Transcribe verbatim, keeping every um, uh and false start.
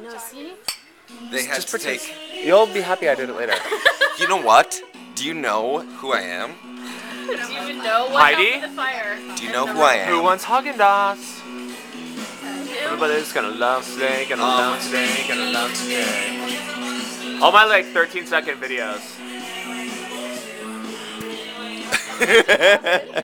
know, see? They had Just to pretend. take... You'll be happy I did it later. You know what? Do you know who I am? Do you even know what Heidi? happened to the fire? Do you know who I am? Who wants Haagen-Dazs? I Everybody's gonna love today, gonna Um, love today, gonna love today. All my like thirteen second videos.